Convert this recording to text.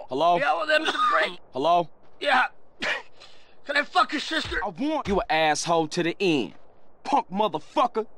Hello? Yeah, well, them the break. Hello? Yeah. Can I fuck your sister? I want you an asshole to the end. Punk motherfucker.